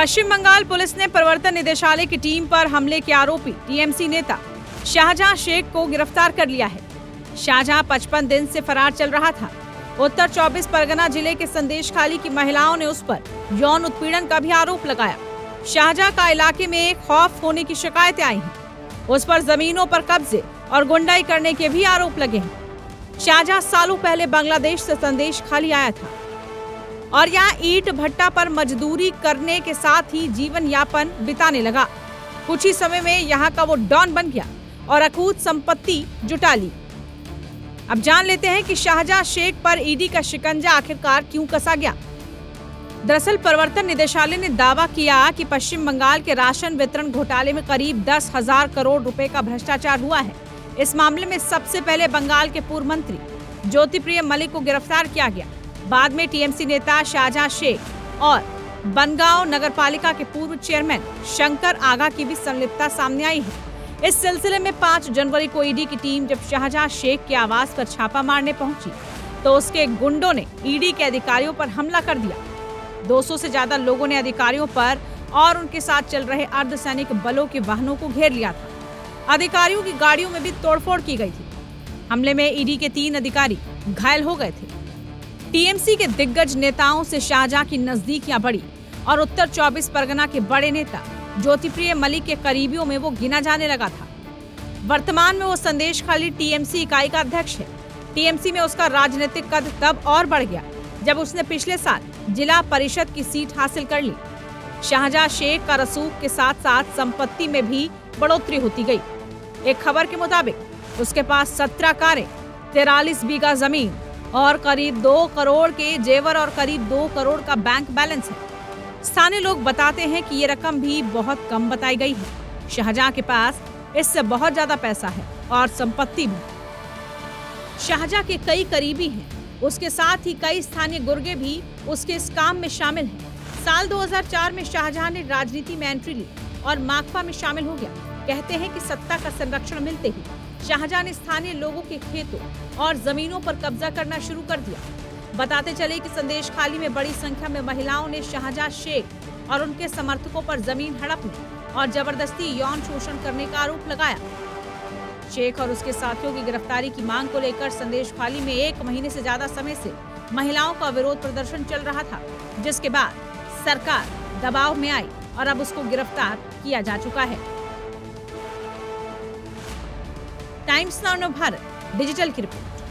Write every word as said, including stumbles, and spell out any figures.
पश्चिम Bengal police ने प्रवर्तन निदेशालय की टीम पर हमले के आरोपी टीएमसी नेता शाहजहां शेख को गिरफ्तार कर लिया है। शाहजहां पचपन दिन से फरार चल रहा था। उत्तर चौबीस परगना जिले के संदेशखाली की महिलाओं ने उस पर यौन उत्पीड़न का भी आरोप लगाया। शाहजहां का इलाके में खौफ होने की शिकायतें आई हैं। उस पर जमीनों पर कब्जे और गुंडाई करने के भी आरोप लगे हैं। शाहजहां सालों पहले बांग्लादेश से संदेशखाली आया था और यहाँ ईंट भट्टा पर मजदूरी करने के साथ ही जीवन यापन बिताने लगा। कुछ ही समय में यहाँ का वो डॉन बन गया और अकूत संपत्ति जुटा ली। अब जान लेते हैं कि शाहजहां शेख पर ईडी का शिकंजा आखिरकार क्यों कसा गया। दरअसल प्रवर्तन निदेशालय ने दावा किया कि पश्चिम बंगाल के राशन वितरण घोटाले में करीब दस हजार करोड़ रुपए का भ्रष्टाचार हुआ है। इस मामले में सबसे पहले बंगाल के पूर्व मंत्री ज्योतिप्रिय मलिक को गिरफ्तार किया गया। बाद में टीएमसी नेता शाहजहां शेख और बनगांव नगरपालिका के पूर्व चेयरमैन शंकर आगा की भी संलिप्तता सामने आई है। इस सिलसिले में पाँच जनवरी को ईडी की टीम जब शाहजहां शेख के आवास पर छापा मारने पहुंची तो उसके गुंडों ने ईडी के अधिकारियों पर हमला कर दिया। दो सौ से ज्यादा लोगों ने अधिकारियों पर और उनके साथ चल रहे अर्धसैनिक बलों के वाहनों को घेर लिया था। अधिकारियों की गाड़ियों में भी तोड़फोड़ की गई थी। हमले में ईडी के तीन अधिकारी घायल हो गए थे। टीएमसी के दिग्गज नेताओं से शाहजहां की नजदीकियां बढ़ी और उत्तर चौबीस परगना के बड़े नेता ज्योतिप्रिय मलिक के करीबियों में वो गिना जाने लगा था। वर्तमान में वो संदेशखाली टीएमसी इकाई का अध्यक्ष है। टीएमसी में उसका राजनीतिक कद तब और बढ़ गया जब उसने पिछले साल जिला परिषद की सीट हासिल कर ली। शाहजहां शेख का रसूख के साथ साथ संपत्ति में भी बढ़ोतरी होती गई। एक खबर के मुताबिक उसके पास सत्रह कारें, तिरालीस बीघा जमीन और करीब दो करोड़ के जेवर और करीब दो करोड़ का बैंक बैलेंस है। स्थानीय लोग बताते हैं कि ये रकम भी बहुत कम बताई गई है। शाहजहां के पास इससे बहुत ज्यादा पैसा है और संपत्ति भी। शाहजहां के कई करीबी हैं। उसके साथ ही कई स्थानीय गुर्गे भी उसके इस काम में शामिल हैं। साल दो हज़ार चार में शाहजहां ने राजनीति में एंट्री ली और माकपा में शामिल हो गया। कहते हैं कि सत्ता का संरक्षण मिलते ही शाहजहां ने स्थानीय लोगों के खेतों और जमीनों पर कब्जा करना शुरू कर दिया। बताते चले कि संदेशखाली में बड़ी संख्या में महिलाओं ने शाहजहां शेख और उनके समर्थकों पर जमीन हड़पने और जबरदस्ती यौन शोषण करने का आरोप लगाया। शेख और उसके साथियों की गिरफ्तारी की मांग को लेकर संदेशखाली में एक महीने से ज्यादा समय से महिलाओं का विरोध प्रदर्शन चल रहा था, जिसके बाद सरकार दबाव में आई और अब उसको गिरफ्तार किया जा चुका है। टाइम्स नाउ भारत डिजिटल की रिपोर्ट।